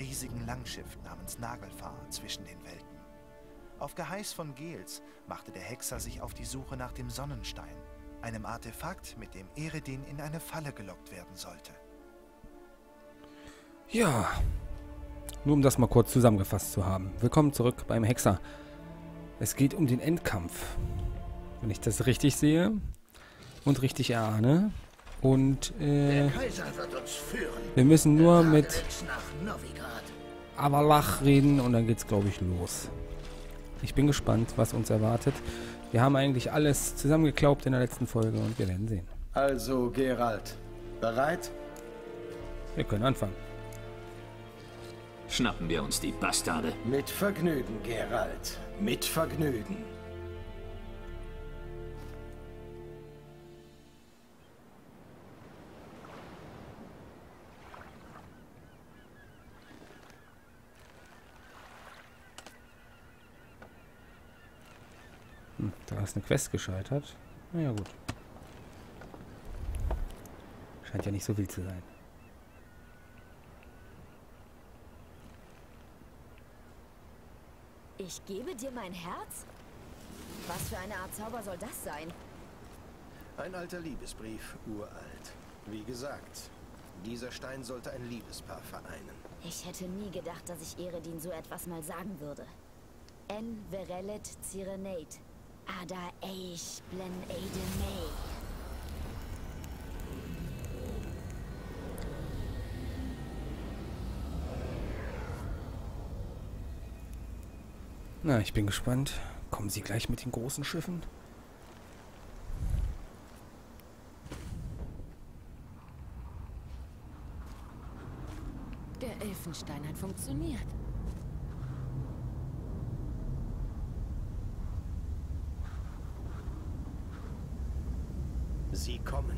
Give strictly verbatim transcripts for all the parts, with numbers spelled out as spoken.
riesigen Langschiff namens Nagelfar zwischen den Welten. Auf Geheiß von Gels machte der Hexer sich auf die Suche nach dem Sonnenstein, einem Artefakt, mit dem Eredin in eine Falle gelockt werden sollte. Ja, nur um das mal kurz zusammengefasst zu haben. Willkommen zurück beim Hexer. Es geht um den Endkampf, wenn ich das richtig sehe und richtig erahne. Und äh, wir müssen nur mit Avallac'h reden und dann geht's, glaube ich, los. Ich bin gespannt, was uns erwartet. Wir haben eigentlich alles zusammengeklaubt in der letzten Folge und wir werden sehen. Also, Geralt, bereit? Wir können anfangen. Schnappen wir uns die Bastarde. Mit Vergnügen, Geralt. Mit Vergnügen. Hm, da ist eine Quest gescheitert. Na ja, gut. Scheint ja nicht so wild zu sein. Ich gebe dir mein Herz? Was für eine Art Zauber soll das sein? Ein alter Liebesbrief, uralt. Wie gesagt, dieser Stein sollte ein Liebespaar vereinen. Ich hätte nie gedacht, dass ich Eredin so etwas mal sagen würde. En verelet Cyrenate, ada eich blen eidemei. Na, ich bin gespannt. Kommen sie gleich mit den großen Schiffen? Der Elfenstein hat funktioniert. Sie kommen.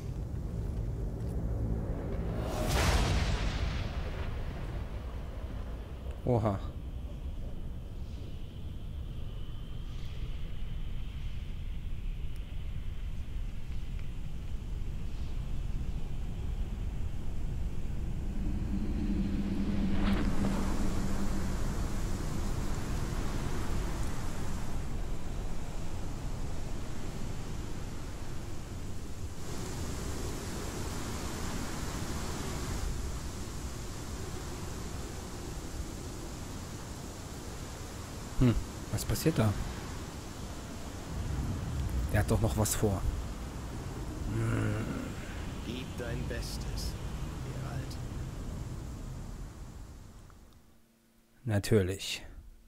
Oha. Hm, was passiert da? Der hat doch noch was vor. Hm. Gib dein Bestes, Geralt. Natürlich.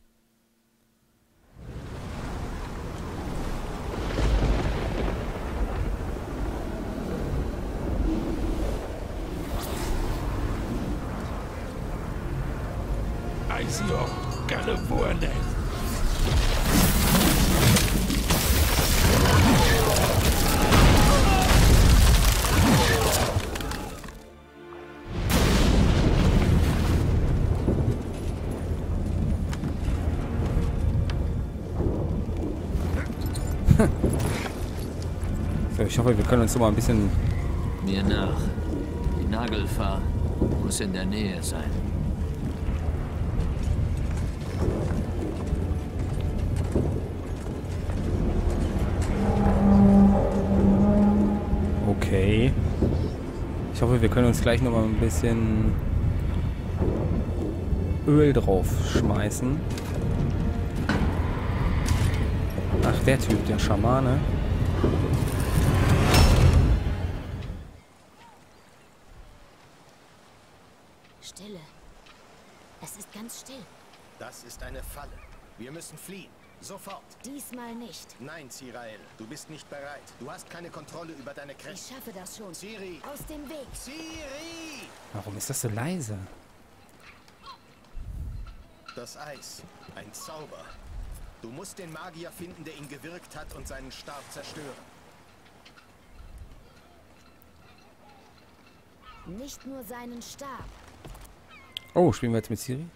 Eisloch, California. So, ich hoffe, wir können uns so mal ein bisschen... Mir nach. Die Nagelfar muss in der Nähe sein. Okay. Ich hoffe, wir können uns gleich noch mal ein bisschen Öl drauf schmeißen. Ach, der Typ, der Schamane. Stille. Es ist ganz still. Das ist eine Falle. Wir müssen fliehen. Sofort. Diesmal nicht. Nein, Cirael, du bist nicht bereit. Du hast keine Kontrolle über deine Ich Kräfte. schaffe das schon. Ciri! Aus dem Weg. Ciri! Warum ist das so leise? Das Eis. Ein Zauber. Du musst den Magier finden, der ihn gewirkt hat und seinen Stab zerstören. Nicht nur seinen Stab. Oh, spielen wir jetzt mit Ciri?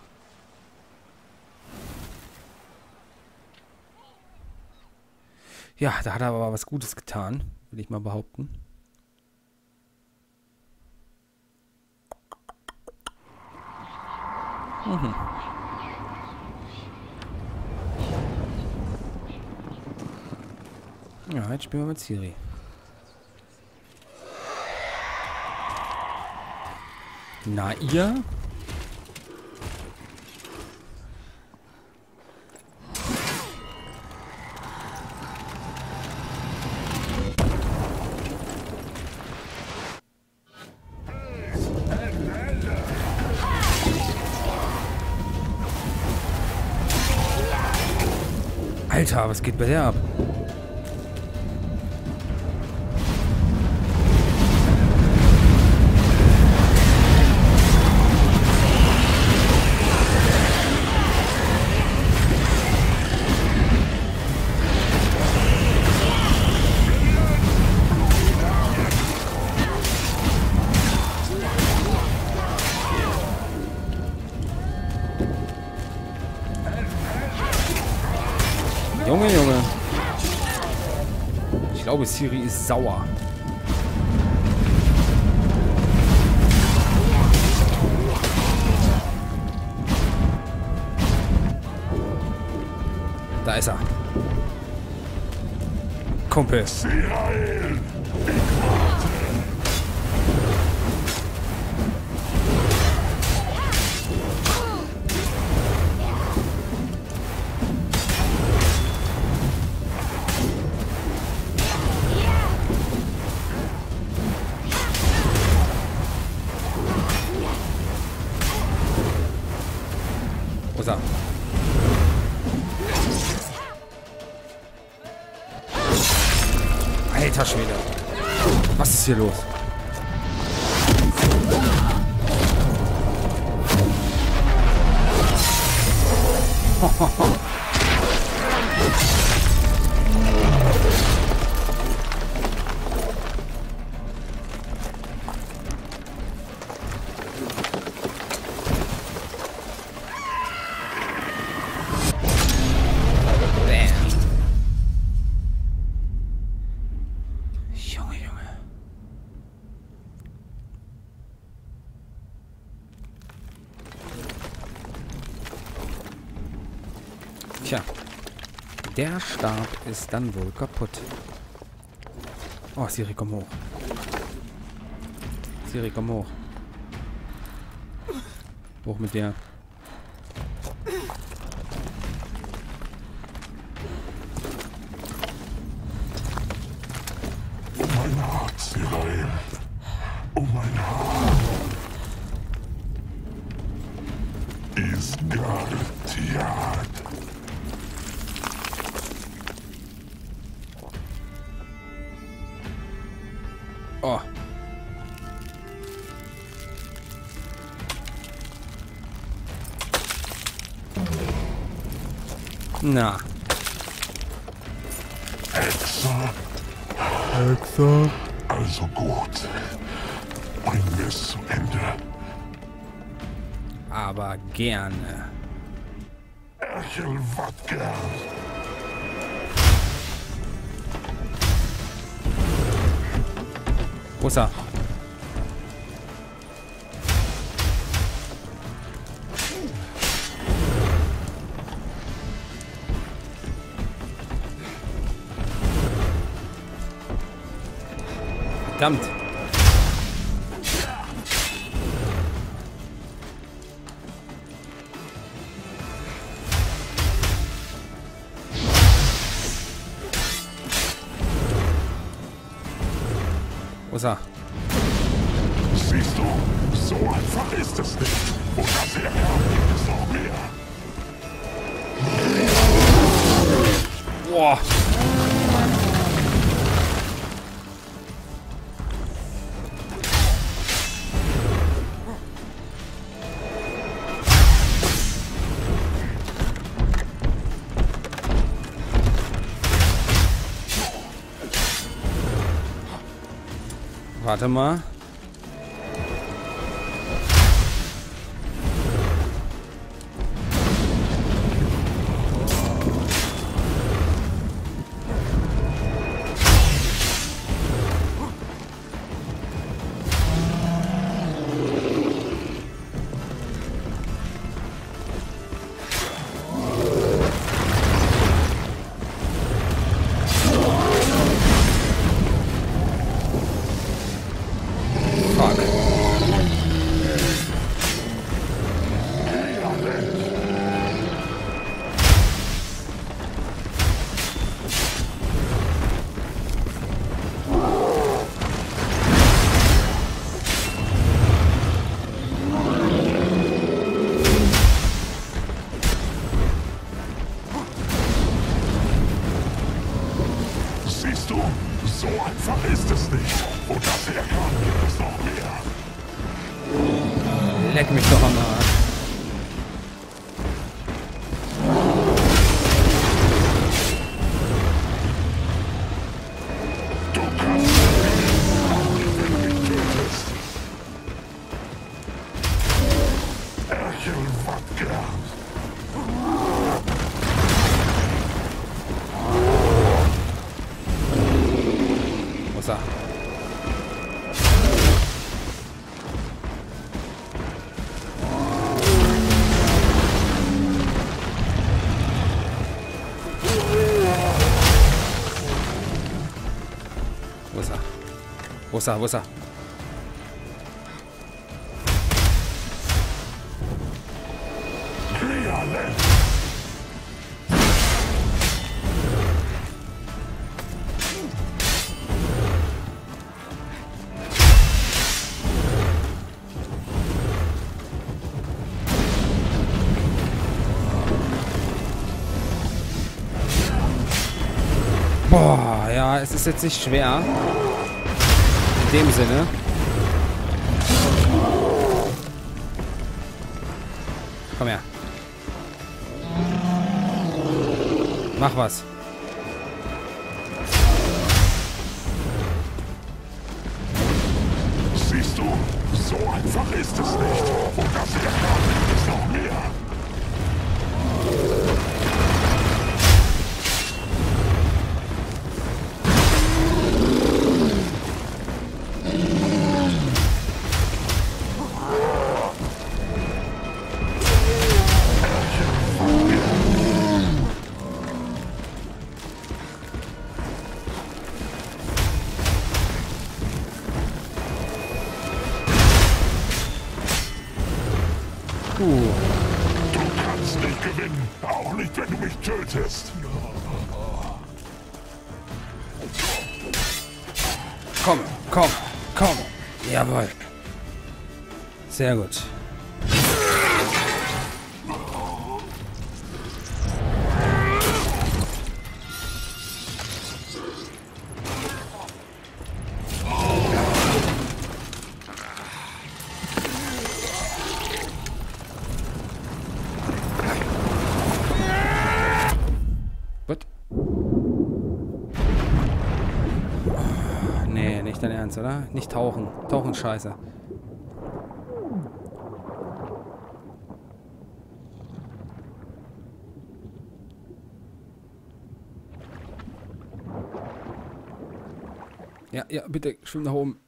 Ja, da hat er aber was Gutes getan, will ich mal behaupten. Mhm. Ja, jetzt spielen wir mit Ciri. Na, ihr? Alter, was geht bei der ab? Junge, Junge. Ich glaube, Ciri ist sauer. Da ist er. Kumpel. Wo ist er? Alter Schwede. Was ist hier los? Tja, der Stab ist dann wohl kaputt. Oh, Ciri, komm hoch. Ciri, komm hoch. Hoch mit dir. Oh mein Herz, Ciri. Oh mein Herz. Ist garantiert. Oh. Na. Hexer. Hexer. Also gut. Bringen wir es zu Ende. Aber gerne. Echel Wadger. Wo ist er? Verdammt. Wo ist er? Siehst du, so einfach ist es nicht. Und das hier gibt es noch mehr. Boah. Warte mal. Hammer. Du kannst nicht, auch nicht, wenn du mich tötest. Erchelwadger. Wo ist er? Wo ist er? Wo ist er? Wo ist er? Boah, ja, es ist jetzt nicht schwer. In dem Sinne. Komm her. Mach was. Siehst du, so einfach ist es nicht. Und das hier ist noch mehr. Du kannst nicht gewinnen, auch nicht, wenn du mich tötest. Komm, komm, komm. Jawohl. Sehr gut. Nee, nicht dein Ernst, oder? Nicht tauchen. Tauchen scheiße. Ja, ja, bitte, schwimm nach oben.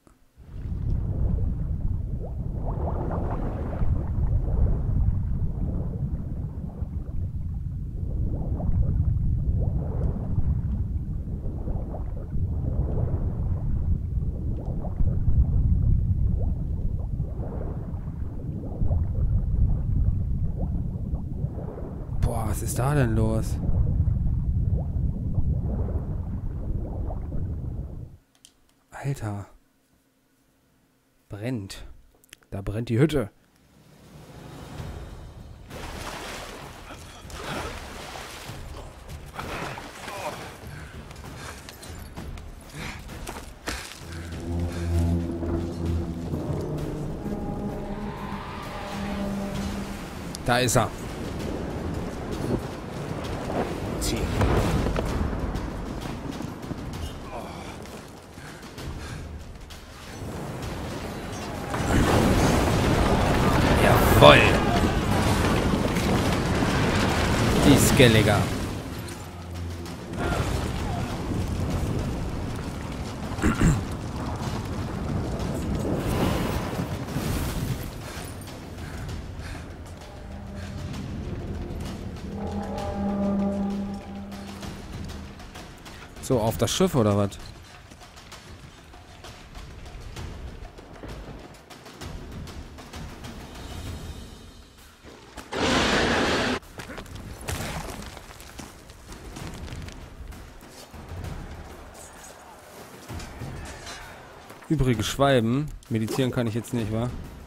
Was ist da denn los? Alter. Brennt. Da brennt die Hütte. Da ist er. Jawoll. Die Skelliger. So, auf das Schiff oder was? Übrige Schwalben. Meditieren kann ich jetzt nicht, wa?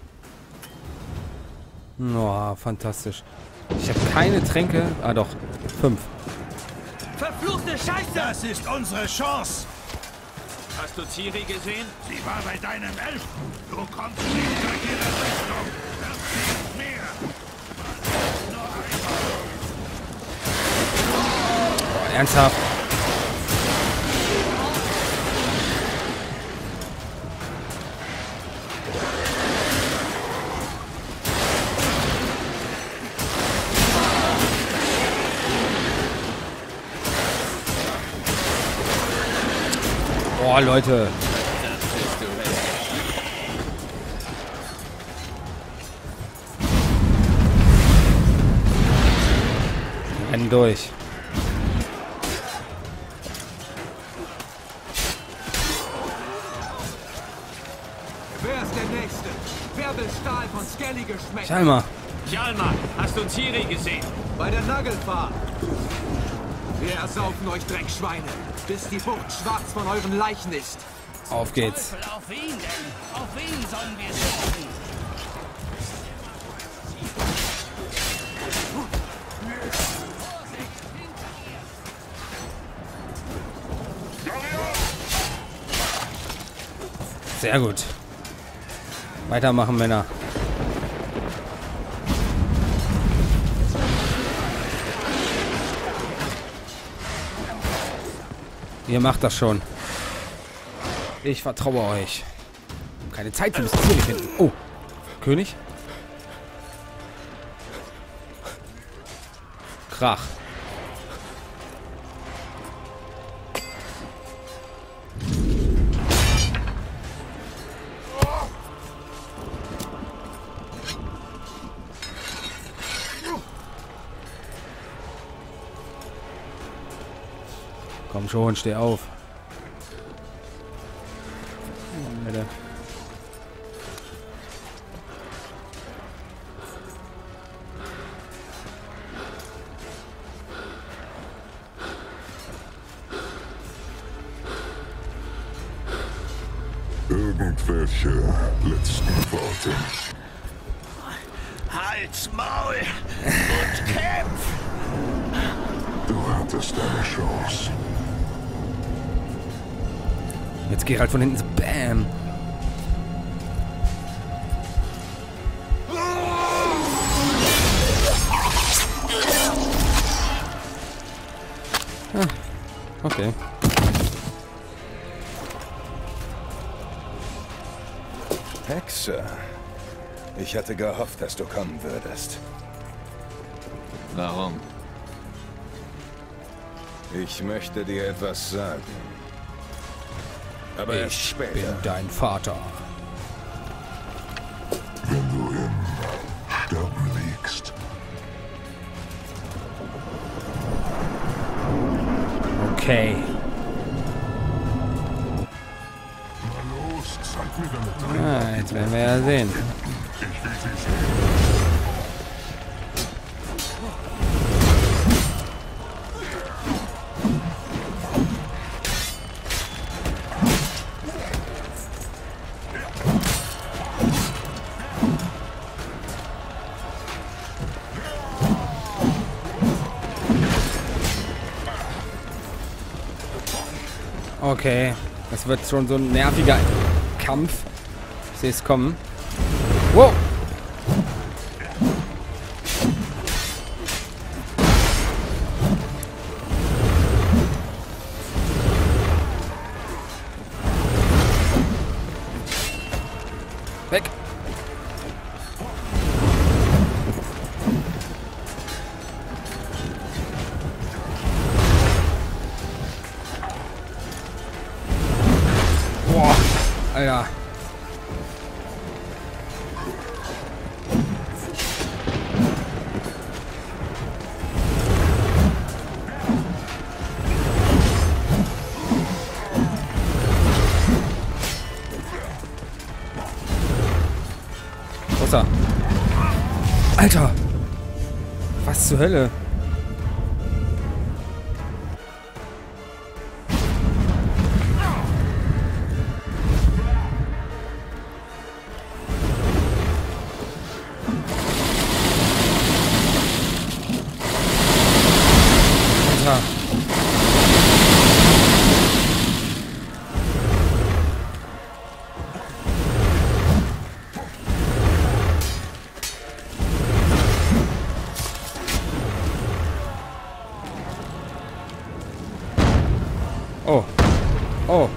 Oh, fantastisch. Ich habe keine Tränke. Ah doch, fünf. Verfluchte Scheiße! Das ist unsere Chance! Hast du Ciri gesehen? Sie war bei deinem Elfen. Du kommst nicht durch ihre Richtung. Das ist mehr. Ernsthaft? Boah, Leute. Rennen durch. Wer ist der Nächste? Wer will Stahl von Skelly geschmeckt? Chalma. Chalma, hast du Ciri gesehen? Bei der Nagelfahrt. Wir ersaufen euch Dreckschweine, bis die Bucht schwarz von euren Leichen ist. Auf geht's. Teufel, auf wen denn? Auf wen sollen wir suchen? Sehr gut. Weitermachen, Männer. Ihr macht das schon. Ich vertraue euch. Keine Zeit, wir müssen Ciri finden. Oh, König? Krach. Komm schon, steh auf. Alter. Irgendwelche letzten Worte. Halt's Maul und kämpf! Du hattest deine Chance. Jetzt geht halt von hinten so BAM. Ah, okay. Hexe. Ich hatte gehofft, dass du kommen würdest. Warum? Ich möchte dir etwas sagen. Aber erst Ich später. bin dein Vater. Wenn du im Sterben liegst. Okay. Na los, zeig mir deine Tränen. Ah, jetzt werden wir ja sehen. Ich will sie sehen. Okay, das wird schon so ein nerviger Kampf. Ich sehe es kommen. Wow! Weg! Boah, Alter. Wasser. Alter! Was zur Hölle? Alter. Oh. Oh.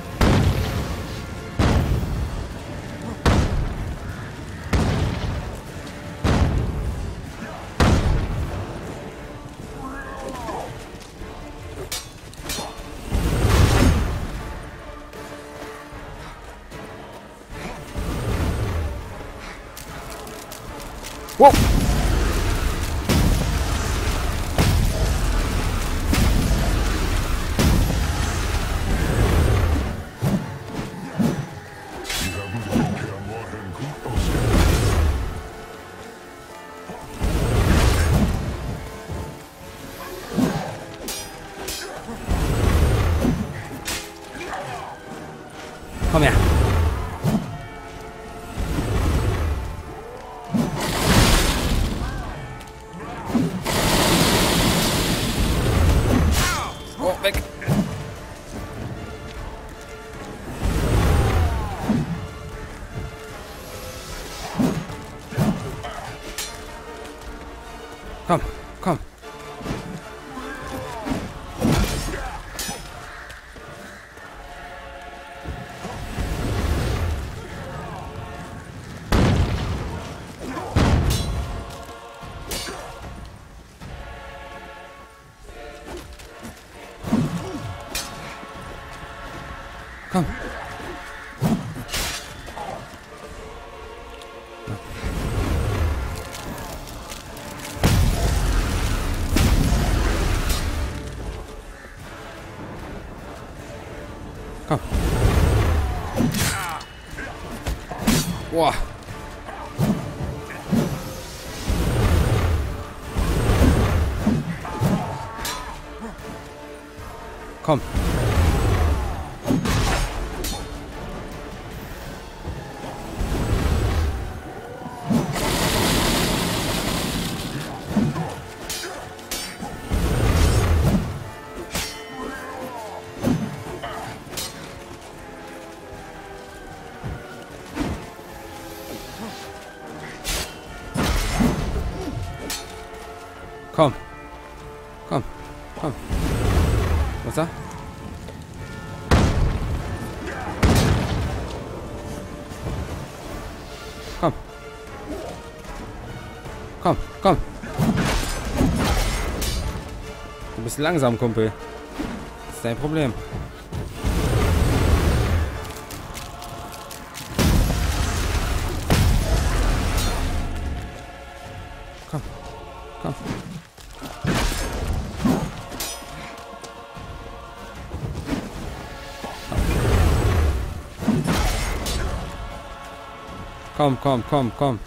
Whoa! Komm her. Oh, weg. Komm, komm. Komm. Komm. Boah. Komm. Komm. Komm. Komm. Was da? Komm. Komm, komm. Du bist langsam, Kumpel. Das ist dein Problem. Komm. Komm. Komm, komm, komm, komm.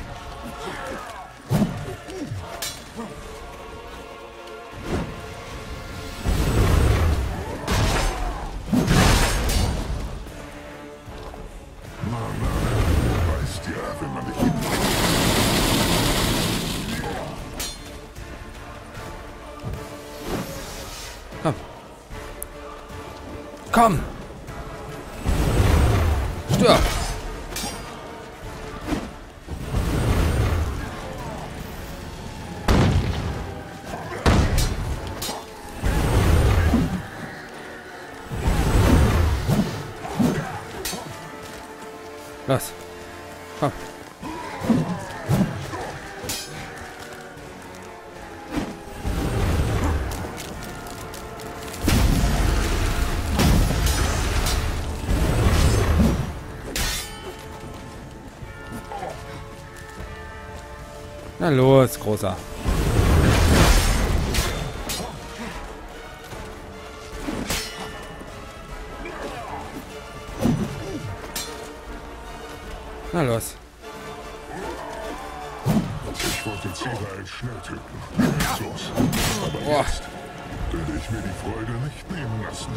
Weißt ja, wenn man dich Komm. Komm. Stirb. Los. Komm. Na los, Großer. Na los. Ich wollte Zirael schnell töten. Los. Aber Boah. jetzt werde ich mir die Freude nicht nehmen lassen.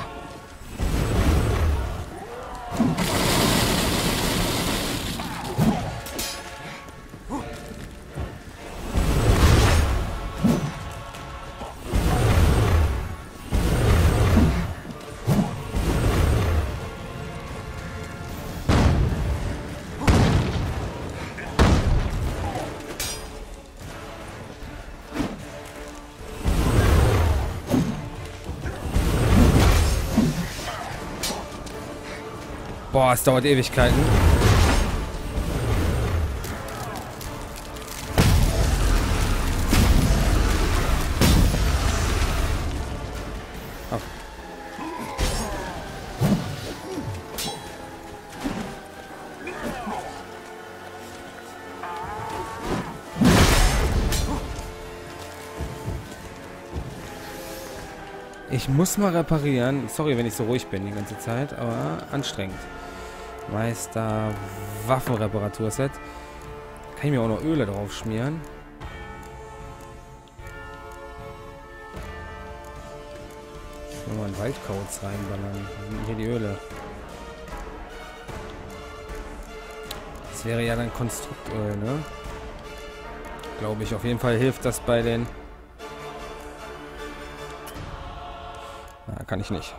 Boah, es dauert Ewigkeiten. Ich muss mal reparieren. Sorry, wenn ich so ruhig bin die ganze Zeit, aber anstrengend. Meister Waffenreparaturset. Kann ich mir auch noch Öle drauf schmieren? Ich will mal einen Waldkauz reinballern. Hier die Öle. Das wäre ja dann Konstruktöl, ne? Glaube ich. Auf jeden Fall hilft das bei den... Na, kann ich nicht.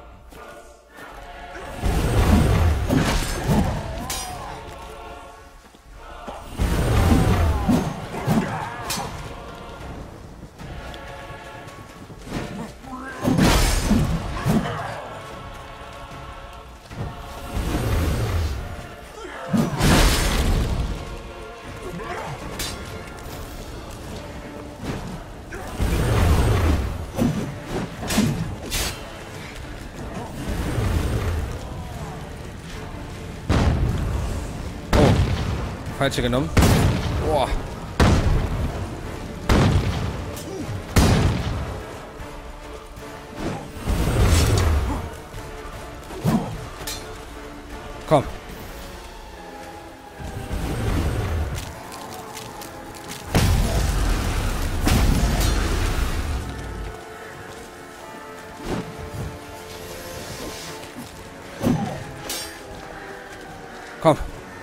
Falsche genommen. Boah. Komm. Komm.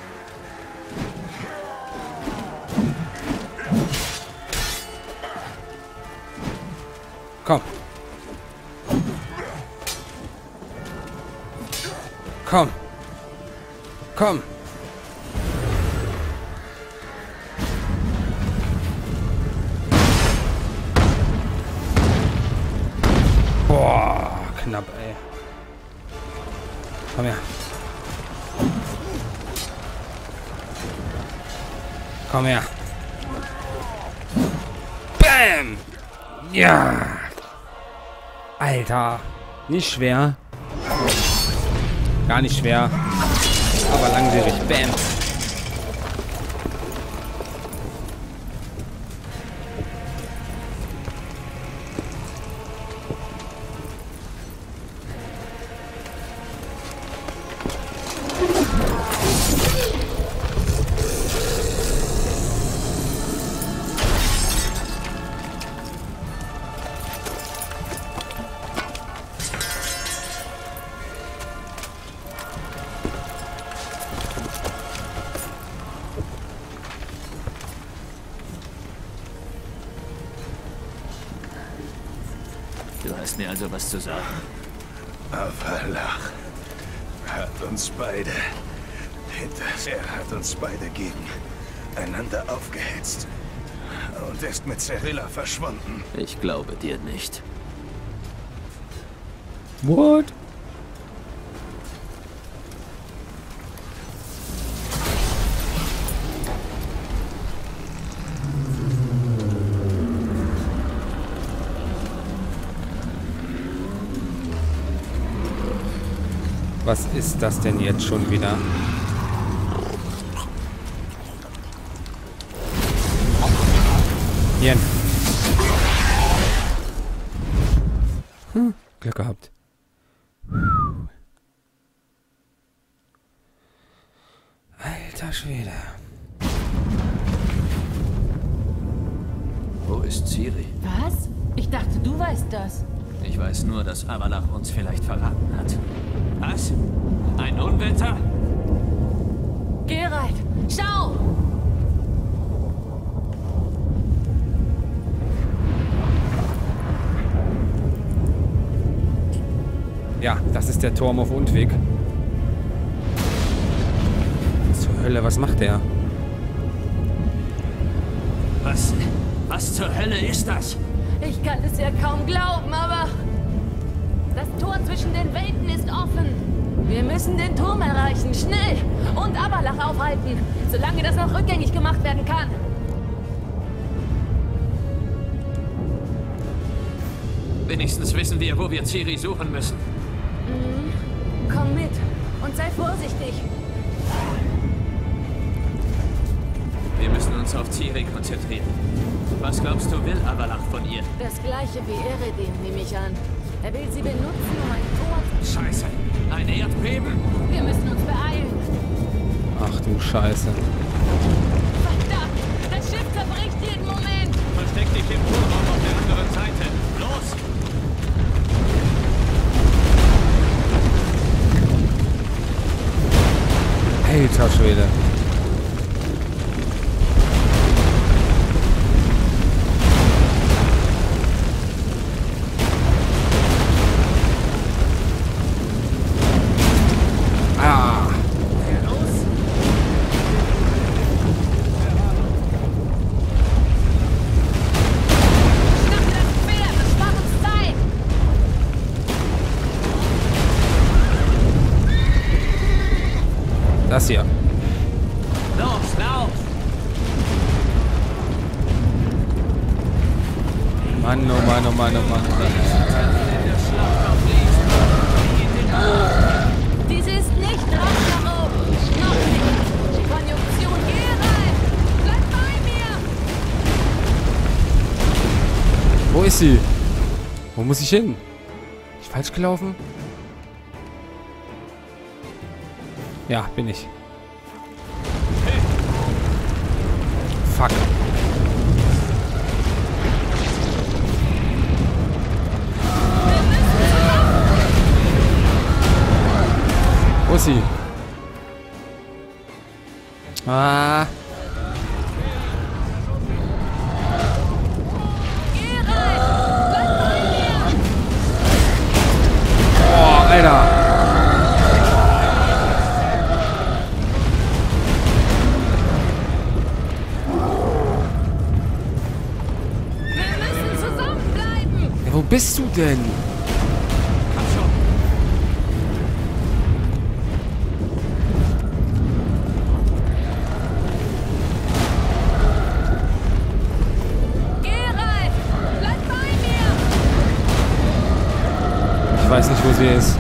Komm. Komm. Komm. Boah, knapp, ey. Komm her. Komm her. Bam! Ja! Alter, nicht schwer. Gar nicht schwer. Aber langwierig. Bam. Du hast mir also was zu sagen. Avalach hat uns beide hinter... Er hat uns beide gegeneinander aufgehetzt und ist mit Serilla verschwunden. Ich glaube dir nicht. What? Was ist das denn jetzt schon wieder? Jen. Hm, Glück gehabt. Alter Schwede. Wo ist Ciri? Was? Ich dachte, du weißt das. Ich weiß nur, dass Avalach uns vielleicht verraten hat. Was? Ein Unwetter? Geralt, schau! Ja, das ist der Turm auf Undweg. Zur Hölle, was macht der? Was? Was zur Hölle ist das? Ich kann es ja kaum glauben, aber... Das Tor zwischen den Welten ist offen. Wir müssen den Turm erreichen, schnell! Und Avalach aufhalten, solange das noch rückgängig gemacht werden kann. Wenigstens wissen wir, wo wir Ciri suchen müssen. Mhm. Komm mit und sei vorsichtig. Wir müssen uns auf Ciri konzentrieren. Was glaubst du, will Avalach von ihr? Das gleiche wie Eredin, nehme ich an. Er will sie benutzen, um ein Tor... Scheiße! Ein Erdbeben? Wir müssen uns beeilen. Ach du Scheiße. Verdammt! Das Schiff zerbricht jeden Moment! Versteck dich im Turmraum auf der anderen Seite. Los! Alter Schwede. Ah. Das hier. Los, lauf! Mann, oh Mann, oh Mann, oh Mann. Dies ist nicht raus nach oben. Noch nicht. Konjunktion, Geralt! Bleib bei mir! Wo ist sie? Wo muss ich hin? Bin ich falsch gelaufen? Ja, bin ich. Fuck. Wo ist sie? Ah. Boah, Alter. Wo bist du denn? Komm schon. Geralt, bleib bei mir! Ich weiß nicht, wo sie ist.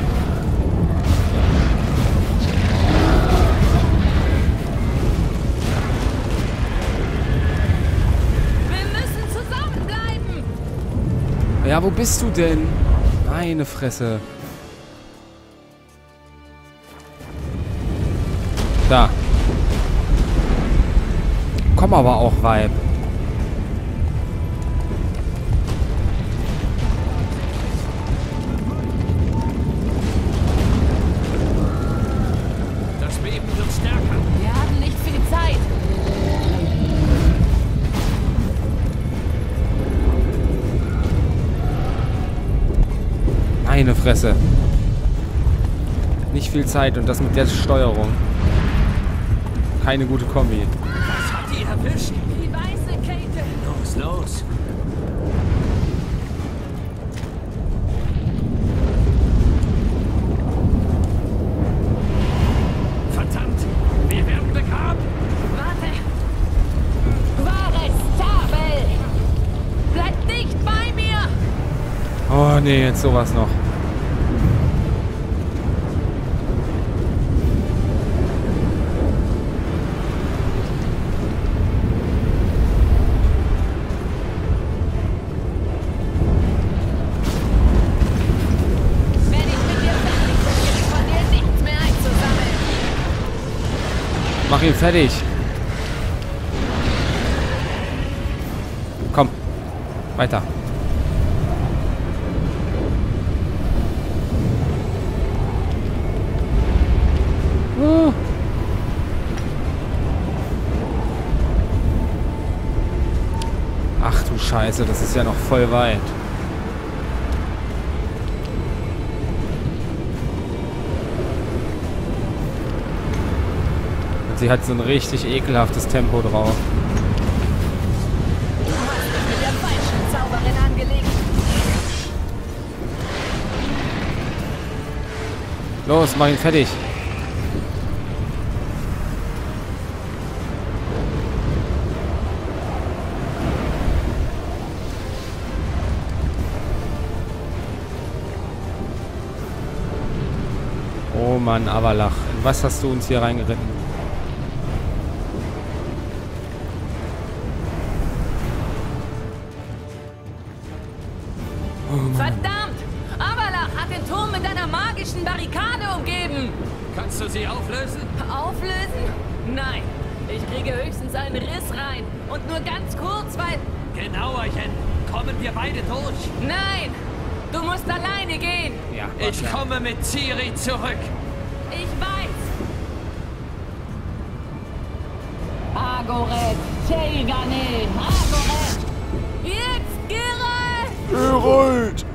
Ja, wo bist du denn? Meine Fresse. Da. Komm aber auch, Weib. Das Beben wird stärker. Wir haben nicht viel Zeit. Meine Fresse. Nicht viel Zeit und das mit der Steuerung. Keine gute Kombi. Was hat die erwischt? Die weiße Kälte. Los, los. Verdammt, wir werden begraben. Warte. Wahres Tabel. Bleib dicht bei mir. Oh nee, jetzt sowas noch. Wenn ich mit dir fertig bin, gibt es von dir nichts mehr einzusammeln. Mach ihn fertig. Komm. Weiter. Uh. Ach du Scheiße, das ist ja noch voll weit. Und sie hat so ein richtig ekelhaftes Tempo drauf. Du hast mich mit der falschen Zauberin angelegt. Los, mach ihn fertig. Oh Mann, Avalach. In was hast du uns hier reingeritten? Oh verdammt! Avalach hat den Turm mit einer magischen Barrikade umgeben. Kannst du sie auflösen? Auflösen? Nein. Ich kriege höchstens einen Riss rein. Und nur ganz kurz, weil... Genauerchen. Kommen wir beide durch? Nein! Du musst alleine gehen. Ja, ich komme mit Ciri zurück. Ich weiß. Agoret, Teigane, Agoret. Jetzt, Geralt! Geralt!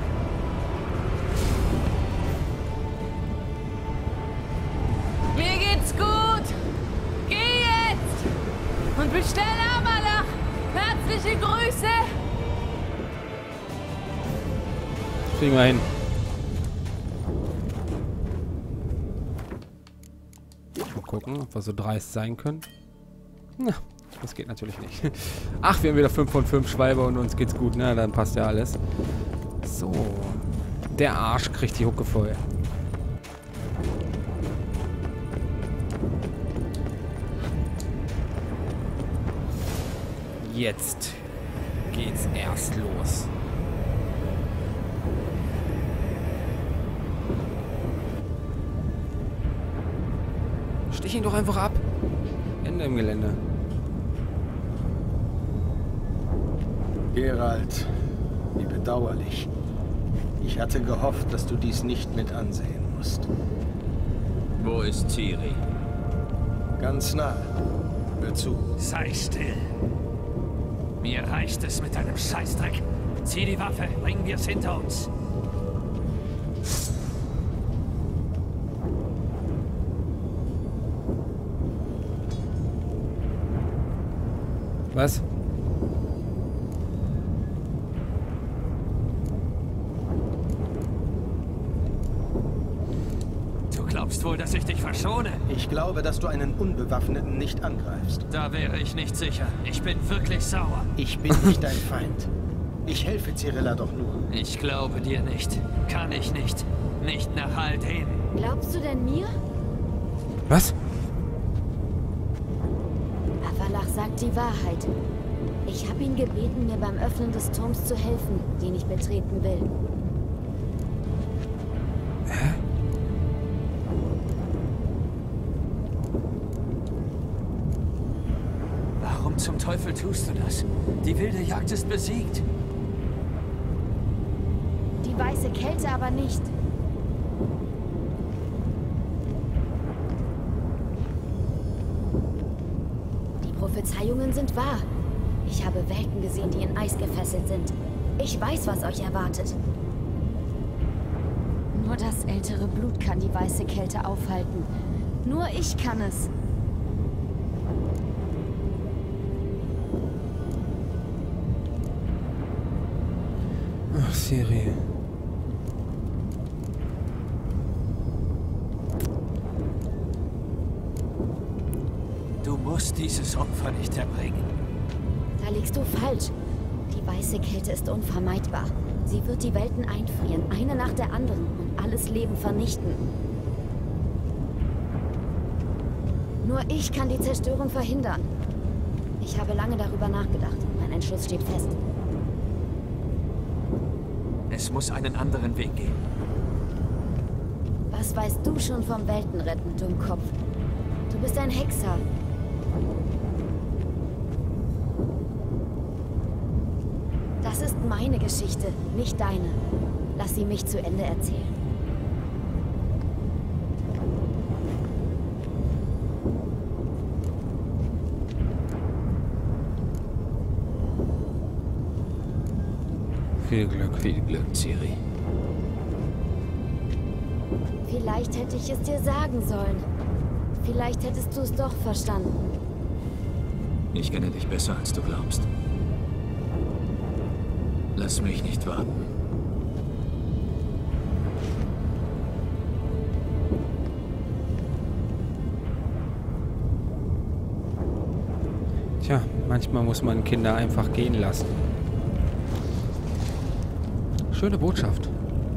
Mir geht's gut. Geh jetzt. Und bestell Avalach. Herzliche Grüße. Kriegen wir hin. Mal gucken, ob wir so dreist sein können. Na, das geht natürlich nicht. Ach, wir haben wieder fünf von fünf Schwalbe und uns geht's gut. Na, dann passt ja alles. So. Der Arsch kriegt die Hucke voll. Jetzt geht's erst los. Stich ihn doch einfach ab. Ende im Gelände. Geralt, wie bedauerlich. Ich hatte gehofft, dass du dies nicht mit ansehen musst. Wo ist Ciri? Ganz nah. Hör zu. Sei still. Mir reicht es mit deinem Scheißdreck. Zieh die Waffe, bringen wir es hinter uns. Was? Du glaubst wohl, dass ich dich verschone? Ich glaube, dass du einen Unbewaffneten nicht angreifst. Da wäre ich nicht sicher. Ich bin wirklich sauer. Ich bin nicht dein Feind. Ich helfe Cirilla doch nur. Ich glaube dir nicht. Kann ich nicht. Nicht nach all dem. Glaubst du denn mir? Was? Avalach sagt die Wahrheit. Ich habe ihn gebeten, mir beim Öffnen des Turms zu helfen, den ich betreten will. Hä? Warum zum Teufel tust du das? Die wilde Jagd ist besiegt. Die weiße Kälte aber nicht. Die Prophezeiungen sind wahr. Ich habe Welten gesehen, die in Eis gefesselt sind. Ich weiß, was euch erwartet. Nur das ältere Blut kann die weiße Kälte aufhalten. Nur ich kann es. Ach, Ciri. Du musst dieses Opfer nicht erbringen. Da liegst du falsch. Die weiße Kälte ist unvermeidbar. Sie wird die Welten einfrieren, eine nach der anderen, und alles Leben vernichten. Nur ich kann die Zerstörung verhindern. Ich habe lange darüber nachgedacht. Mein Entschluss steht fest. Es muss einen anderen Weg geben. Was weißt du schon vom Weltenretten, Dummkopf? Du bist ein Hexer. Das ist meine Geschichte, nicht deine. Lass sie mich zu Ende erzählen. Viel Glück. Viel Glück, Ciri. Vielleicht hätte ich es dir sagen sollen. Vielleicht hättest du es doch verstanden. Ich kenne dich besser, als du glaubst. Lass mich nicht warten. Manchmal muss man Kinder einfach gehen lassen. Schöne Botschaft.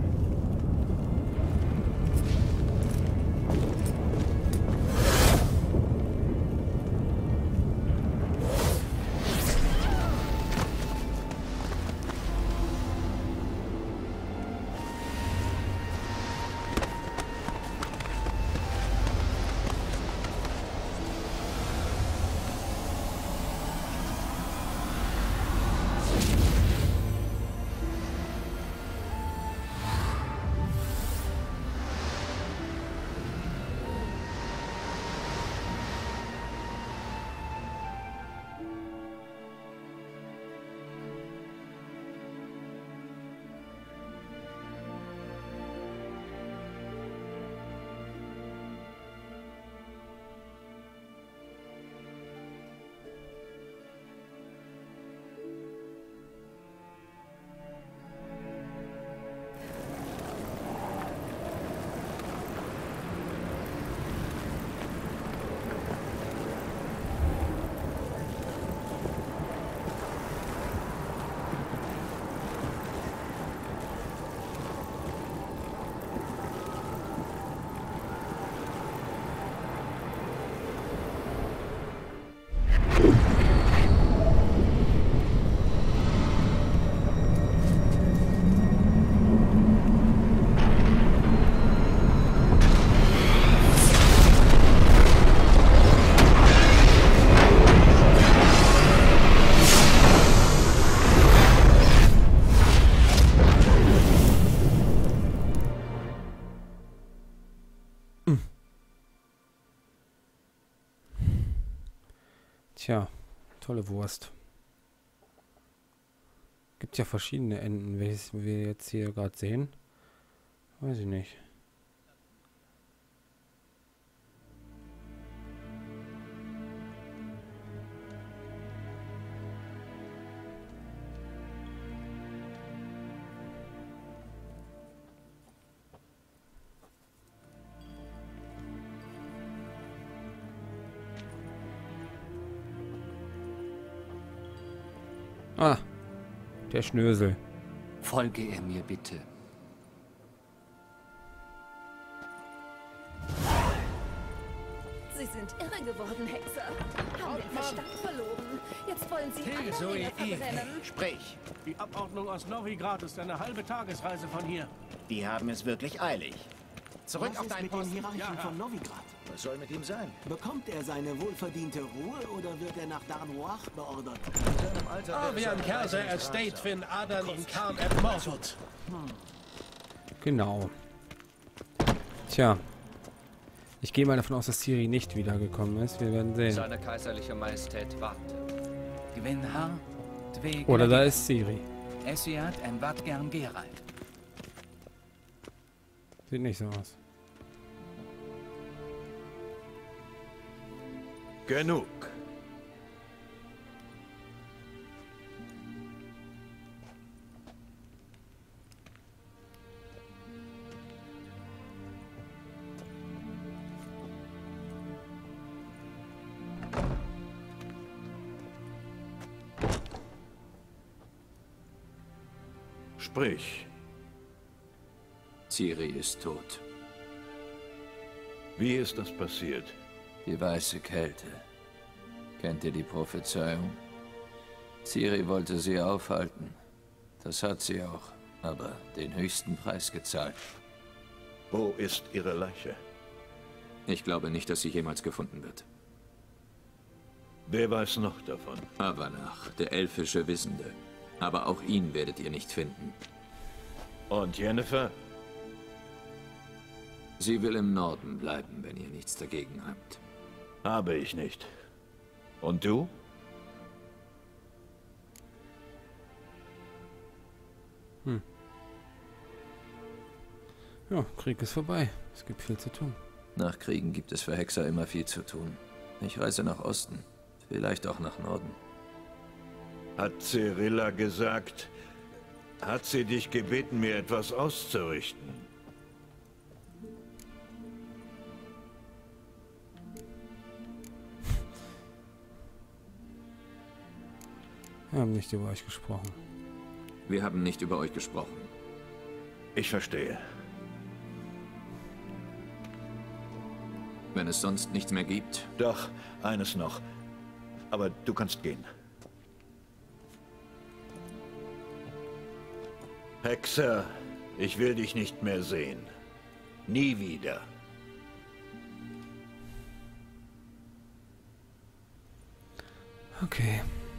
Tja, tolle Wurst. Gibt ja verschiedene Enden, welches wir jetzt hier gerade sehen. Weiß ich nicht. Ah, der Schnösel. Folge er mir bitte. Sie sind irre geworden, Hexer. Haben den Verstand verloren. Jetzt wollen Sie alle Zoe, wieder verbrennen. sprich. Die Abordnung aus Novigrad ist eine halbe Tagesreise von hier. Die haben es wirklich eilig. Zurück Was auf ist deinen mit dem Posten. Hierarchen Ja, ja. von Novigrad? Was soll mit ihm sein? Bekommt er seine wohlverdiente Ruhe oder wird er nach Darnoir beordert? Avian Kerse Estate Fin Adan in Karm et Morfurt. Genau. Tja. Ich gehe mal davon aus, dass Ciri nicht wiedergekommen ist. Wir werden sehen. Seine kaiserliche Majestät wartet. Gwenhar, Dwe Oder da ist Ciri. Essiat en wat gern Geralt. Sieht nicht so aus. Genug. Sprich. Ciri ist tot. Wie ist das passiert? Die weiße Kälte. Kennt ihr die Prophezeiung? Ciri wollte sie aufhalten. Das hat sie auch, aber den höchsten Preis gezahlt. Wo ist ihre Leiche? Ich glaube nicht, dass sie jemals gefunden wird. Wer weiß noch davon? Avanach, der elfische Wissende. Aber auch ihn werdet ihr nicht finden. Und Yennefer? Sie will im Norden bleiben, wenn ihr nichts dagegen habt. Habe ich nicht. Und du? Hm. Ja, Krieg ist vorbei. Es gibt viel zu tun. Nach Kriegen gibt es für Hexer immer viel zu tun. Ich reise nach Osten. Vielleicht auch nach Norden. Hat Cirilla gesagt, hat sie dich gebeten, mir etwas auszurichten? Wir haben nicht über euch gesprochen. Wir haben nicht über euch gesprochen. Ich verstehe. Wenn es sonst nichts mehr gibt? Doch, eines noch. Aber du kannst gehen. Hexer, ich will dich nicht mehr sehen. Nie wieder. Okay.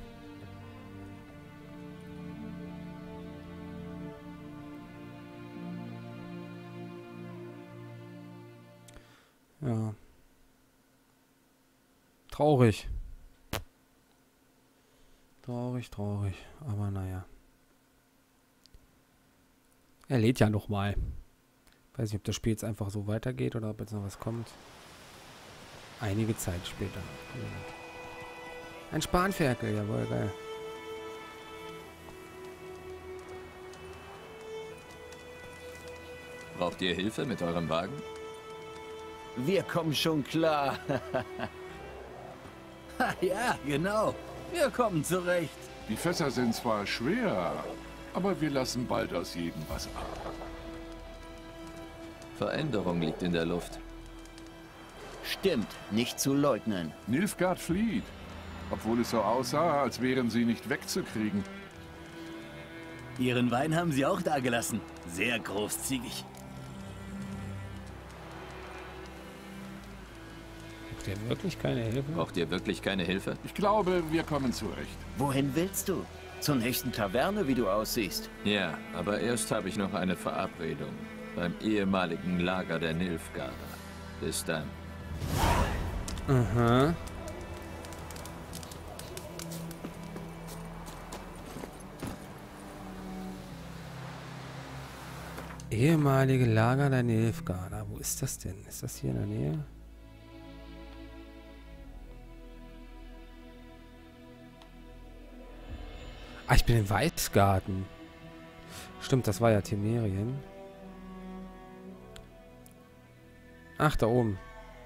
Ja. Traurig. Traurig, traurig. Aber naja. Er lädt ja noch mal. Weiß nicht, ob das Spiel jetzt einfach so weitergeht oder ob jetzt noch was kommt. Einige Zeit später. Ein Spanferkel, jawohl, geil. Braucht ihr Hilfe mit eurem Wagen? Wir kommen schon klar. Ja, genau. Wir kommen zurecht. Die Fässer sind zwar schwer, aber wir lassen bald aus jedem was ab. Veränderung liegt in der Luft. Stimmt, nicht zu leugnen. Nilfgaard flieht, obwohl es so aussah, als wären sie nicht wegzukriegen. Ihren Wein haben sie auch dagelassen. Sehr großzügig. Braucht ihr wirklich keine Hilfe? Braucht ihr wirklich keine Hilfe? Ich glaube, wir kommen zurecht. Wohin willst du? Zur nächsten Taverne, wie du aussiehst. Ja, aber erst habe ich noch eine Verabredung. Beim ehemaligen Lager der Nilfgaarder. Bis dann. Aha. Ehemalige Lager der Nilfgaarder. Wo ist das denn? Ist das hier in der Nähe? Ah, ich bin in Weißgarten. Stimmt, das war ja Temerien. Ach, da oben.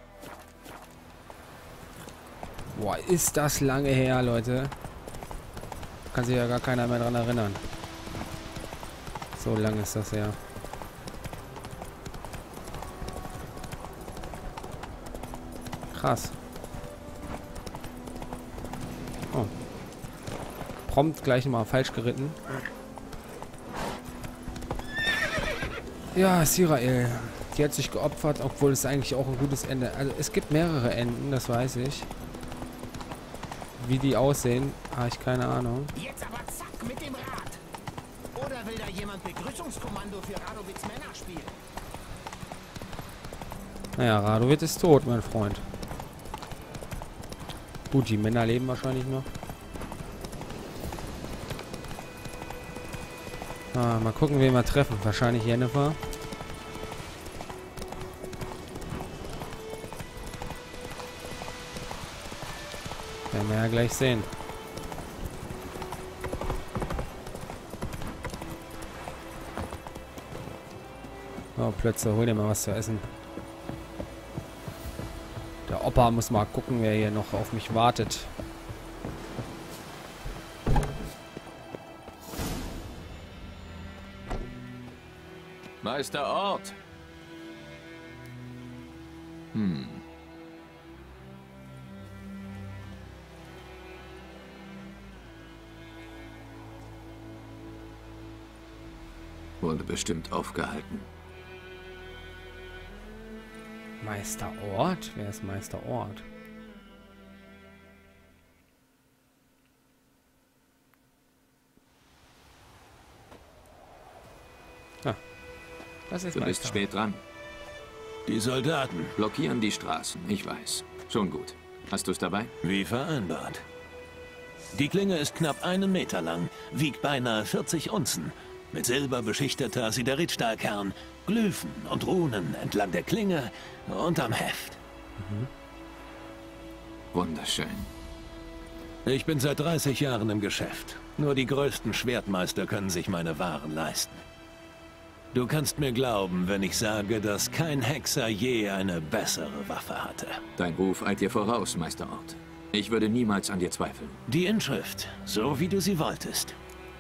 Boah, ist das lange her, Leute. Kann sich ja gar keiner mehr dran erinnern. So lange ist das her. Krass. Oh. Prompt gleich mal falsch geritten. Ja, Sirael. Die hat sich geopfert, obwohl es eigentlich auch ein gutes Ende... Also es gibt mehrere Enden, das weiß ich. Wie die aussehen, habe ich keine Ahnung. Jetzt aber zack mit dem Rad. Oder will da jemand Begrüßungskommando für Radowitz Männer spielen? Naja, Radowitz ist tot, mein Freund. Gut, die Männer leben wahrscheinlich noch. Ah, mal gucken, wen wir treffen. Wahrscheinlich Jennifer. Werden wir ja gleich sehen. Oh, Plötze, hol dir mal was zu essen. Der Opa muss mal gucken, wer hier noch auf mich wartet. Meister Ort. Hm. Wurde bestimmt aufgehalten. Meister Ort? Wer ist Meister Ort? Ah, das ist Du bist Meister. spät dran. Die Soldaten blockieren die Straßen, ich weiß. Schon gut. Hast du es dabei? Wie vereinbart. Die Klinge ist knapp einen Meter lang, wiegt beinahe vierzig Unzen. Mit Silber beschichteter Sideritstahlkern, Glyphen und Runen entlang der Klinge und am Heft. Mhm. Wunderschön. Ich bin seit dreißig Jahren im Geschäft. Nur die größten Schwertmeister können sich meine Waren leisten. Du kannst mir glauben, wenn ich sage, dass kein Hexer je eine bessere Waffe hatte. Dein Ruf eilt dir voraus, Meister Ort. Ich würde niemals an dir zweifeln. Die Inschrift, so wie du sie wolltest.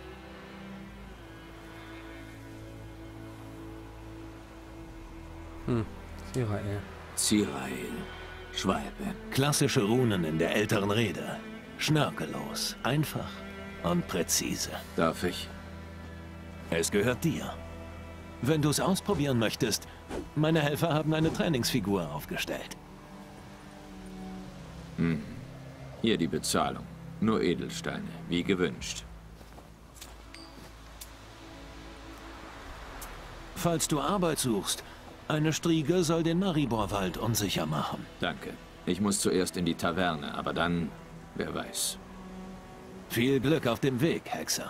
Hm, Zirael. Zirael. Schwalbe. Klassische Runen in der älteren Rede. Schnörkellos, einfach und präzise. Darf ich? Es gehört dir. Wenn du es ausprobieren möchtest, meine Helfer haben eine Trainingsfigur aufgestellt. Hm. Hier die Bezahlung. Nur Edelsteine, wie gewünscht. Falls du Arbeit suchst, eine Striege soll den Mariborwald unsicher machen. Danke. Ich muss zuerst in die Taverne, aber dann, wer weiß. Viel Glück auf dem Weg, Hexer.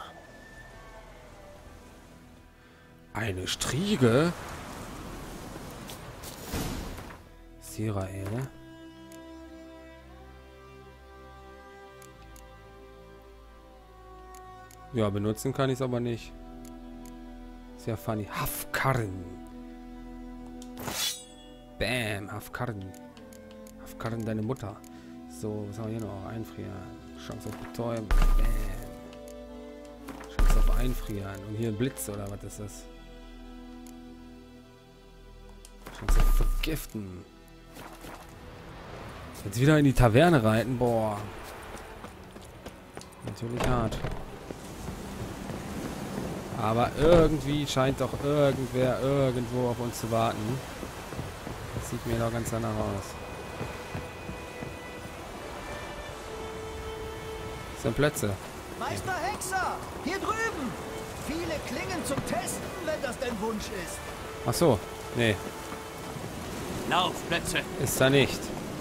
Eine Striege? Zirael. Ja, benutzen kann ich es aber nicht. Sehr funny. Hafkarn. Bam, Hafkarn. Hafkarn, deine Mutter. So, was haben wir hier noch? Einfrieren. Chance auf Betäuben. Bam. Chance auf Einfrieren. Und hier ein Blitz, oder was ist das? Chance auf Vergiften. Jetzt wieder in die Taverne reiten. Boah. Natürlich hart. Aber irgendwie scheint doch irgendwer irgendwo auf uns zu warten. Das sieht mir doch ganz danach aus. Das sind Plätze. Meister Hexer! Hier drüben! Viele Klingen zum Testen, wenn das dein Wunsch ist. Ach so, nee. Laufplätze! Ist da nicht.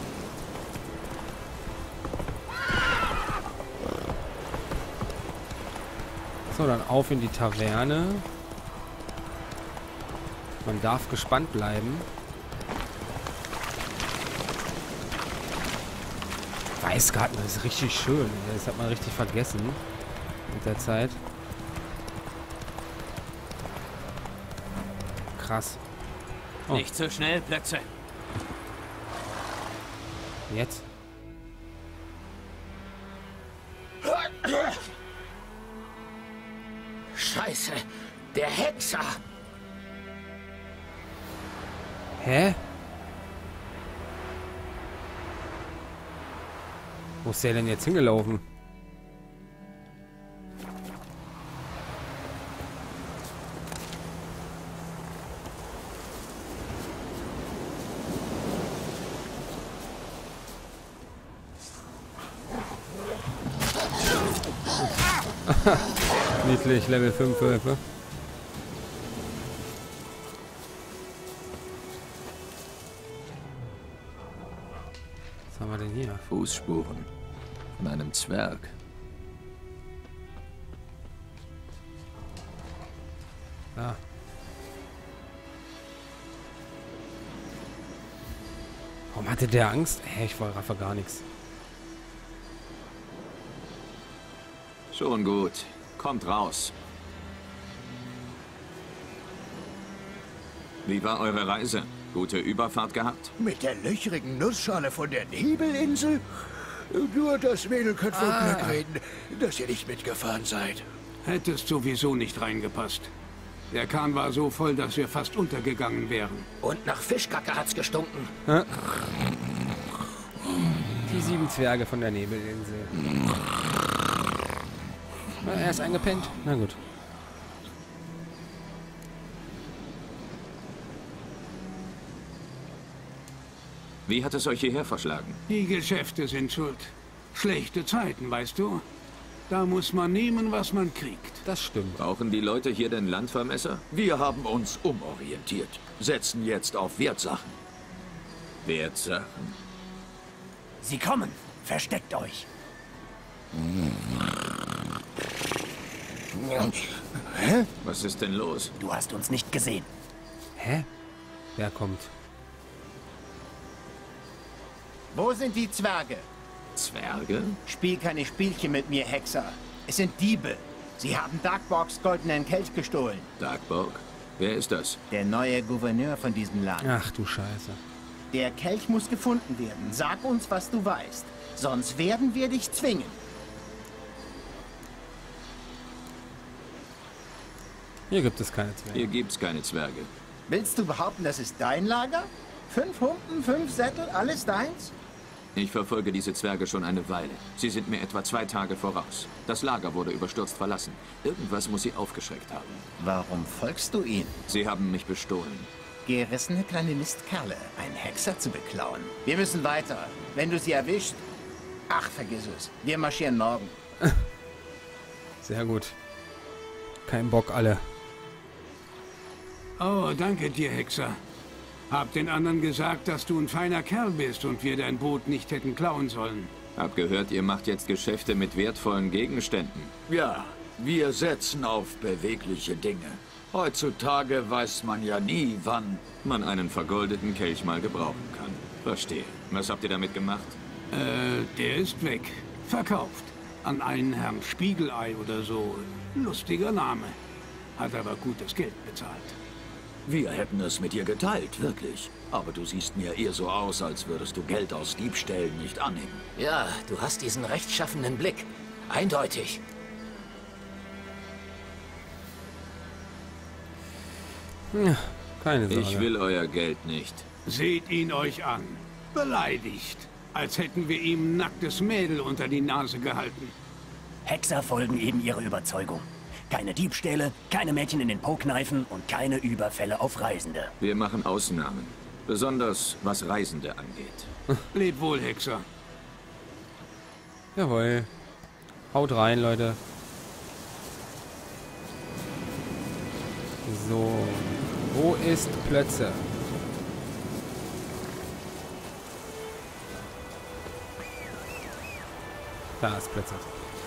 So, dann auf in die Taverne. Man darf gespannt bleiben. Weißgarten, das ist richtig schön. Das hat man richtig vergessen mit der Zeit. Krass. Oh. Nicht so schnell, Plätze. Jetzt. Scheiße, der Hexer! Hä? Wo ist der denn jetzt hingelaufen? Niedlich, Level fünf Wölfe. Was haben wir denn hier? Fußspuren von einem Zwerg. Ah. Warum hatte der Angst? Hä, ich raffe gar nichts. Schon gut. Kommt raus. Wie war eure Reise? Gute Überfahrt gehabt? Mit der löchrigen Nussschale von der Nebelinsel? Nur das Mädel könnte von Ah. Glück reden, dass ihr nicht mitgefahren seid. Hättest sowieso nicht reingepasst. Der Kahn war so voll, dass wir fast untergegangen wären. Und nach Fischkacke hat's gestunken. Hä? Die sieben Zwerge von der Nebelinsel. Na, er ist eingepennt. Na gut. Wie hat es euch hierher verschlagen? Die Geschäfte sind schuld. Schlechte Zeiten, weißt du? Da muss man nehmen, was man kriegt. Das stimmt. Brauchen die Leute hier denn Landvermesser? Wir haben uns umorientiert. Setzen jetzt auf Wertsachen. Wertsachen? Sie kommen. Versteckt euch. Hä? Was ist denn los? Du hast uns nicht gesehen. Hä? Wer kommt? Wo sind die Zwerge? Zwerge? Spiel keine Spielchen mit mir, Hexer. Es sind Diebe. Sie haben Darkborgs goldenen Kelch gestohlen. Darkborg? Wer ist das? Der neue Gouverneur von diesem Land. Ach du Scheiße. Der Kelch muss gefunden werden. Sag uns, was du weißt. Sonst werden wir dich zwingen. Hier gibt es keine Zwerge. Hier gibt's keine Zwerge. Willst du behaupten, das ist dein Lager? Fünf Humpen, fünf Sättel, alles deins? Ich verfolge diese Zwerge schon eine Weile. Sie sind mir etwa zwei Tage voraus. Das Lager wurde überstürzt verlassen. Irgendwas muss sie aufgeschreckt haben. Warum folgst du ihnen? Sie haben mich bestohlen. Gerissene kleine Mistkerle, einen Hexer zu beklauen. Wir müssen weiter. Wenn du sie erwischt... Ach, vergiss es. Wir marschieren morgen. Sehr gut. Kein Bock, alle. Oh, danke dir, Hexer. Hab den anderen gesagt, dass du ein feiner Kerl bist und wir dein Boot nicht hätten klauen sollen. Hab gehört, ihr macht jetzt Geschäfte mit wertvollen Gegenständen. Ja, wir setzen auf bewegliche Dinge. Heutzutage weiß man ja nie, wann man einen vergoldeten Kelch mal gebrauchen kann. Verstehe. Was habt ihr damit gemacht? Äh, der ist weg. Verkauft. An einen Herrn Spiegelei oder so. Lustiger Name. Hat aber gutes Geld bezahlt. Wir hätten es mit dir geteilt, wirklich. Aber du siehst mir eher so aus, als würdest du Geld aus Diebstählen nicht annehmen. Ja, du hast diesen rechtschaffenen Blick. Eindeutig. Ja, keine Sorge. Ich will euer Geld nicht. Seht ihn euch an. Beleidigt. Als hätten wir ihm ein nacktes Mädel unter die Nase gehalten. Hexer folgen eben ihrer Überzeugung. Keine Diebstähle, keine Mädchen in den Po kneifen und keine Überfälle auf Reisende. Wir machen Ausnahmen. Besonders was Reisende angeht. Lebt wohl, Hexer. Jawohl. Haut rein, Leute. So. Wo ist Plötze? Da ist Plötze.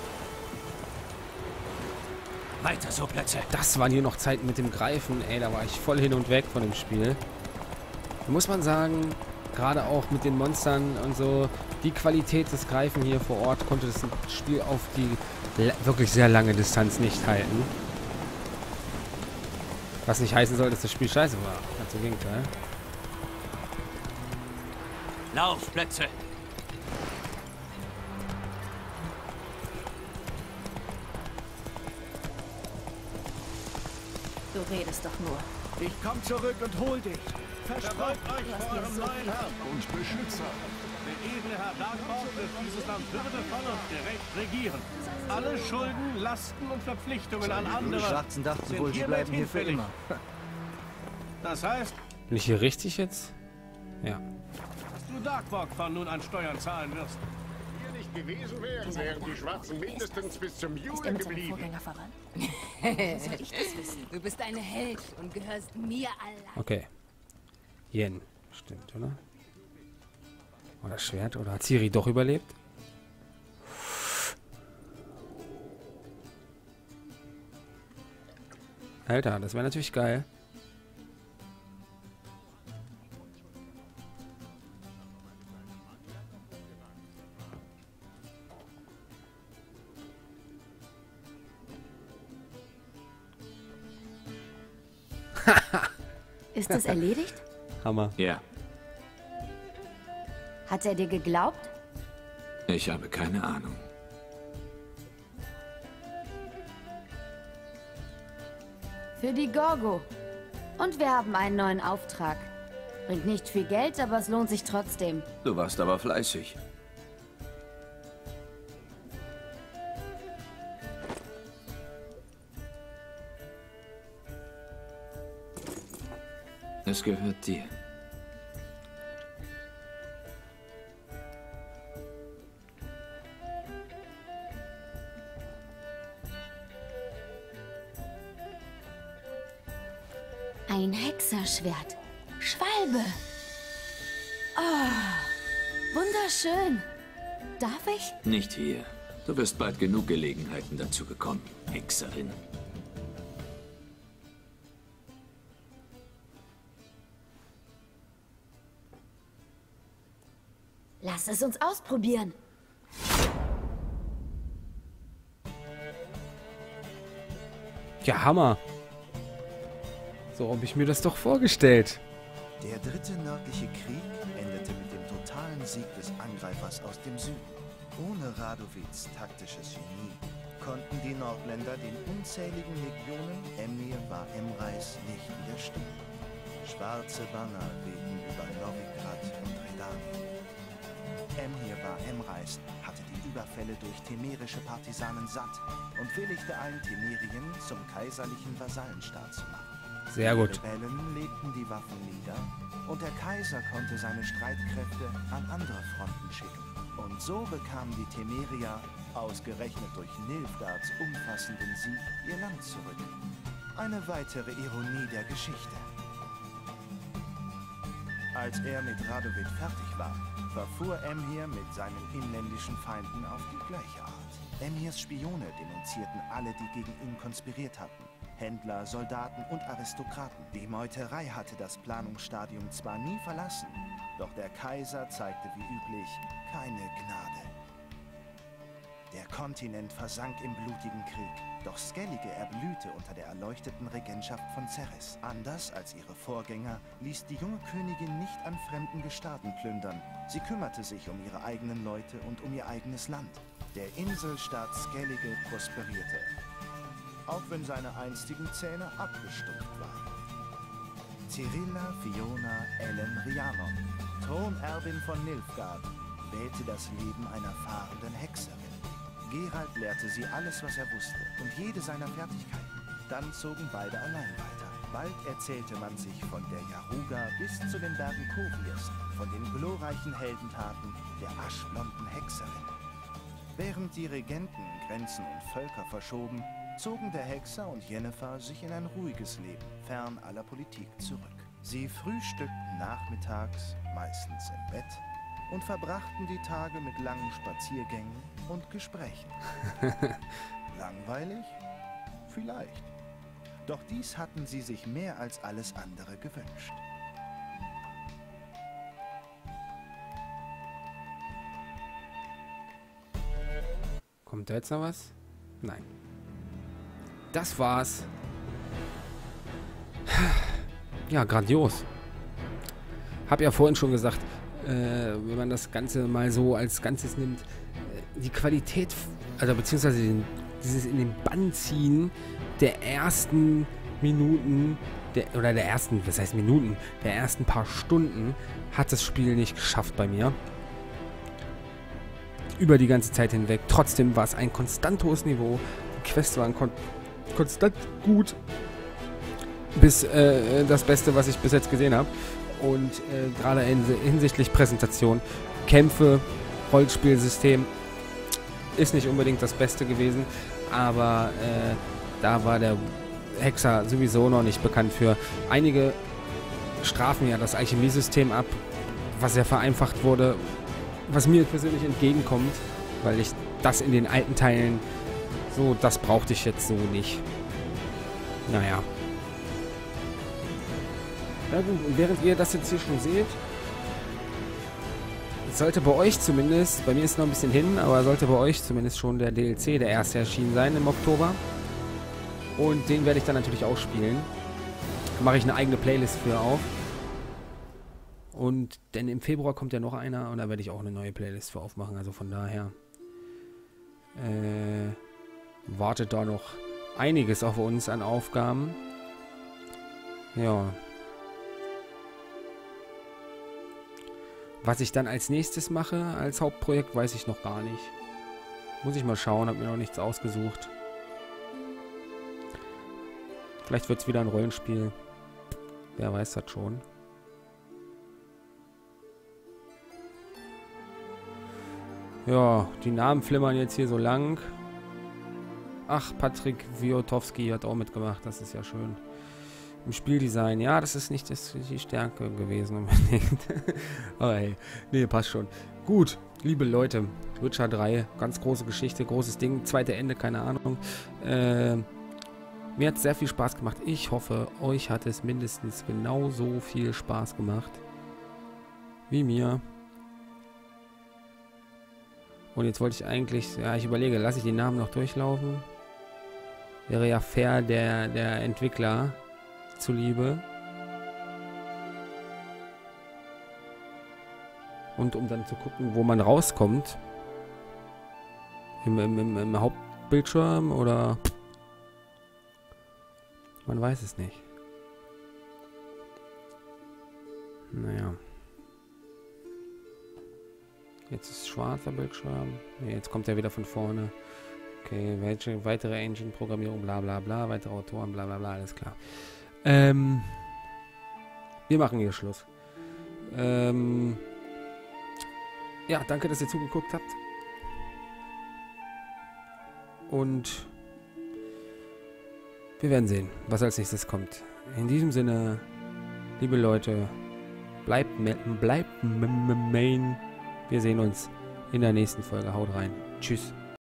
Weiter so, Plötze. Das waren hier noch Zeiten mit dem Greifen. Ey, da war ich voll hin und weg von dem Spiel. Da muss man sagen, gerade auch mit den Monstern und so, die Qualität des Greifen hier vor Ort konnte das Spiel auf die wirklich sehr lange Distanz nicht halten. Was nicht heißen soll, dass das Spiel scheiße war. Ganz im Gegenteil. Lauf, Plötze. Du redest doch nur. Ich komm zurück und hol dich. Verbeugt euch vor eurem neuen Herrn und Beschützer. Der edle Herr Darkborg wird dieses Land würdevoll und gerecht regieren. Alle Schulden, Lasten und Verpflichtungen an andere Die Schwarzen dachten wohl, sie bleiben hier für immer. Das heißt... Bin ich hier richtig jetzt? Ja. Dass du Darkborg von nun an Steuern zahlen wirst. Nicht gewesen wären, wären die Schwarzen mindestens bis zum Juli geblieben. Wie soll ich das wissen? Du bist ein Held und gehörst mir allein. Okay. Yen. Stimmt, oder? Oder Schwert? Oder hat Ciri doch überlebt? Alter, das wäre natürlich geil. Ist es erledigt? Hammer. Ja. Hat er dir geglaubt? Ich habe keine Ahnung. Für die Gorgo. Und wir haben einen neuen Auftrag. Bringt nicht viel Geld, aber es lohnt sich trotzdem. Du warst aber fleißig. Es gehört dir. Ein Hexerschwert. Schwalbe. Oh, wunderschön. Darf ich? Nicht hier. Du wirst bald genug Gelegenheiten dazu bekommen, Hexerin. Lass es uns ausprobieren. Ja, Hammer. So habe ich mir das doch vorgestellt. Der dritte nördliche Krieg endete mit dem totalen Sieg des Angreifers aus dem Süden. Ohne Radovids taktisches Genie konnten die Nordländer den unzähligen Legionen Emir war Emreis nicht widerstehen. Schwarze Banner wehten über Novigrad und Redanien. Emir war Emreis hatte die Überfälle durch temerische Partisanen satt und willigte ein, Temerien zum kaiserlichen Vasallenstaat zu machen. Sehr gut. Die Rebellen legten die Waffen nieder und der Kaiser konnte seine Streitkräfte an andere Fronten schicken. Und so bekamen die Temerier, ausgerechnet durch Nilfgaards umfassenden Sieg, ihr Land zurück. Eine weitere Ironie der Geschichte. Als er mit Radovid fertig war, verfuhr Emhir mit seinen inländischen Feinden auf die gleiche Art. Emhirs Spione denunzierten alle, die gegen ihn konspiriert hatten. Händler, Soldaten und Aristokraten. Die Meuterei hatte das Planungsstadium zwar nie verlassen, doch der Kaiser zeigte wie üblich keine Gnade. Der Kontinent versank im blutigen Krieg, doch Skellige erblühte unter der erleuchteten Regentschaft von Ceres. Anders als ihre Vorgänger ließ die junge Königin nicht an fremden Gestaaten plündern. Sie kümmerte sich um ihre eigenen Leute und um ihr eigenes Land. Der Inselstaat Skellige prosperierte, auch wenn seine einstigen Zähne abgestumpft waren. Cyrilla Fiona Ellen Rhiannon, Thronerbin von Nilfgaard, wählte das Leben einer fahrenden Hexerin. Geralt lehrte sie alles, was er wusste, und jede seiner Fertigkeiten. Dann zogen beide allein weiter. Bald erzählte man sich von der Yaruga bis zu den Bergen Kovies, von den glorreichen Heldentaten der aschblonden Hexerin. Während die Regenten Grenzen und Völker verschoben, zogen der Hexer und Yennefer sich in ein ruhiges Leben, fern aller Politik, zurück. Sie frühstückten nachmittags, meistens im Bett, und verbrachten die Tage mit langen Spaziergängen und Gesprächen. Langweilig? Vielleicht. Doch dies hatten sie sich mehr als alles andere gewünscht. Kommt da jetzt noch was? Nein. Das war's. Ja, grandios. Hab ja vorhin schon gesagt, äh, wenn man das Ganze mal so als Ganzes nimmt, äh, die Qualität, also beziehungsweise den, dieses in den Bann ziehen der ersten Minuten, der, oder der ersten, was heißt Minuten, der ersten paar Stunden hat das Spiel nicht geschafft bei mir. Über die ganze Zeit hinweg. Trotzdem war es ein konstant hohes Niveau. Die Quests waren kon konstant gut. Bis äh, das Beste, was ich bis jetzt gesehen habe. Und äh, gerade hinsichtlich Präsentation, Kämpfe, Rollenspielsystem ist nicht unbedingt das Beste gewesen. Aber äh, da war der Hexer sowieso noch nicht bekannt für. Einige strafen ja das Alchemiesystem ab, was ja vereinfacht wurde, was mir persönlich entgegenkommt, weil ich das in den alten Teilen so, das brauchte ich jetzt so nicht. Naja. Ja gut, und während ihr das jetzt hier schon seht, sollte bei euch zumindest, bei mir ist noch ein bisschen hin, aber sollte bei euch zumindest schon der D L C, der erste erschienen sein im Oktober. Und den werde ich dann natürlich auch spielen. Da mache ich eine eigene Playlist für auf. Und denn im Februar kommt ja noch einer und da werde ich auch eine neue Playlist für aufmachen. Also von daher äh, wartet da noch einiges auf uns an Aufgaben. Ja. Was ich dann als nächstes mache, als Hauptprojekt, weiß ich noch gar nicht. Muss ich mal schauen, habe mir noch nichts ausgesucht. Vielleicht wird es wieder ein Rollenspiel. Wer weiß das schon. Ja, die Namen flimmern jetzt hier so lang. Ach, Patrick Wiotowski hat auch mitgemacht, das ist ja schön. Im Spieldesign, ja, das ist nicht das, die Stärke gewesen unbedingt. Aber hey, nee, passt schon. Gut, liebe Leute, Witcher drei, ganz große Geschichte, großes Ding, zweite Ende, keine Ahnung. Äh, mir hat es sehr viel Spaß gemacht. Ich hoffe, euch hat es mindestens genauso viel Spaß gemacht wie mir. Und jetzt wollte ich eigentlich, ja, ich überlege, lasse ich die Namen noch durchlaufen? Wäre ja fair der, der Entwickler zuliebe. Und um dann zu gucken, wo man rauskommt. Im, im, im, im Hauptbildschirm oder... Man weiß es nicht. Naja. Jetzt ist schwarzer Bildschirm. Nee, jetzt kommt er wieder von vorne. Okay, welche weitere Engine-Programmierung, bla bla bla, weitere Autoren, bla bla bla, alles klar. Ähm, wir machen hier Schluss. Ähm, ja, danke, dass ihr zugeguckt habt. Und wir werden sehen, was als nächstes kommt. In diesem Sinne, liebe Leute, bleibt, bleibt Main. Wir sehen uns in der nächsten Folge. Haut rein. Tschüss.